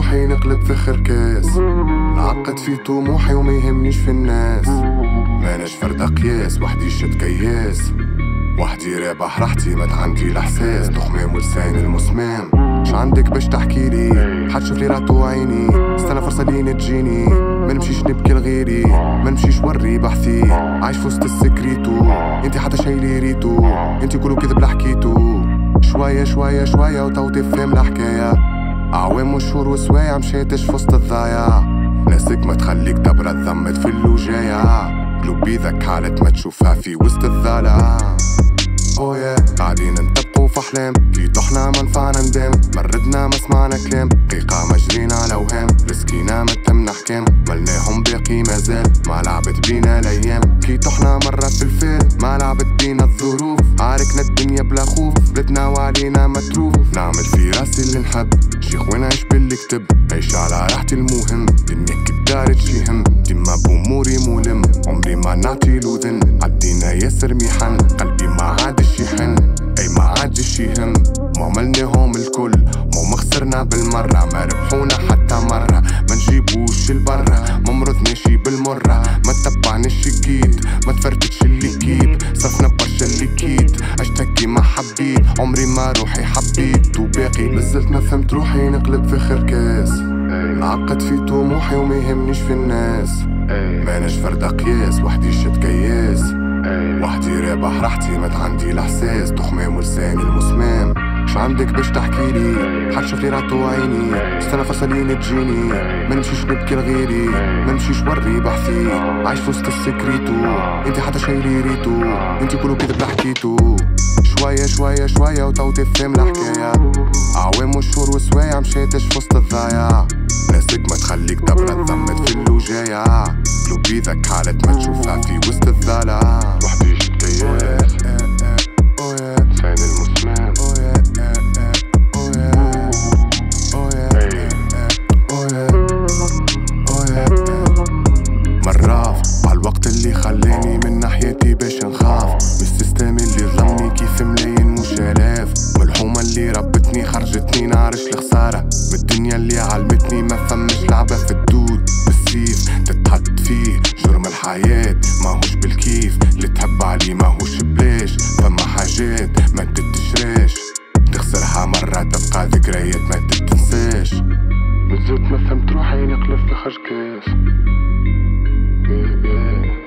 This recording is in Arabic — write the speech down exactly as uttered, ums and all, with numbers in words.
روحي نقلب فخر كاس، نعقد في طموحي وما يهمنيش في الناس. ماناش فرد قياس، وحدي شد كياس، وحدي رابح راحتي ما عندي الاحساس. تخمام ولسان المسمام، ش عندك باش تحكي لي؟ حتشوف لي راتو عيني، استنى فرصه لين تجيني. ما نمشيش نبكي لغيري، ما نمشيش وري بحثي، عايش في وسط السكريتو. انتي حتى شي لي ريتو، انتي كلو كذب لحكيتو. شويه شويه شويه وتو تفهم الحكايه، اعوام وشهور وسوايع مشيتش في وسط الضايع. ناسك ما تخليك دبرة ذمت في اللوجاية، قلوبي ذاك حالة ما تشوفها في وسط الضلع. اوه يا قاعدين نطبقوا في احلام، كي طحنا ما نفعنا ندم. مردنا ما سمعنا كلام، دقيقة ما جرينا على وهام. رسكينا ما تمنا حكام، ملناهم باقي مازال. ما لعبت بينا الايام، كي طحنا مرة في الفيل. ما لعبت بينا الظروف، عاركنا الدنيا بلا خوف. بلدنا وعلينا متروف، نعمل في راسي اللي نحب. شيخ وين عيش باللي كتب، عيش على راحتي المهم. دنيا كدارت شي هم، ديما بأموري ملم. عمري ما نعطي له ذن، عدينا ياسر ميحن. قلبي ما عادش يحن، اي ما عادش يهم. ما عملناهم الكل، ما خسرنا بالمرة. ما ربحونا حتى مرة، ما نجيبوش البرة. ما مرضناش بالمرة، ما تبعناش الجيد. ما تفرتتش اللي كيب، صرفنا برشا اللي كيد. عشت هكي ما حبيت، عمري ما روحي حبيت. وباقي مازلت ما فهمت روحي نقلب فخر كاس، نعقد في طموحي وما يهمنيش في الناس. ماناش فرد قياس، وحدي شد كياس، وحدي رابح راحتي ما عندي الاحساس. تخمام ولسان المسمام، ش عندك باش تحكي لي؟ حتشوف لي راتو عيني، استنى فرصه لين تجيني. ما نمشيش نبكي لغيري، ما نمشيش وري بحثي، عايش في وسط السكريتو. انتي حتى شي لي ريتو، انتي كلو كذب لحكيتو. شويه شويه شويه وتو تفهم الحكايه، اعوام وشهور وسوايع مشيتش في وسط الضايع. ناسك ما تخليك دبرة ذمت في اللوجاية، قلوبي ذاك حالة ما تشوفها في وسط الضلع. وحدي شد كياس، لسان المسمام. مراف عالوقت اللي خلاني من ناحيتي باش نخاف. من السيستم اللي ظلمني كيف ملايين مش الاف. من الحومة اللي ربتني خرجتني نعرش الخسارة. من الدنيا اللي علمتني ما فمش لعبة في الدود بالسيف تتحط فيه. جرم الحياة ماهوش بالكيف، اللي تحب عليه ماهوش بلاش. فما حاجات ما تتشراش، تخسرها مرة تبقى ذكريات ما تتنساش. مازلت ما فهمت روحي نقلب في خرج كاس. yeah, yeah.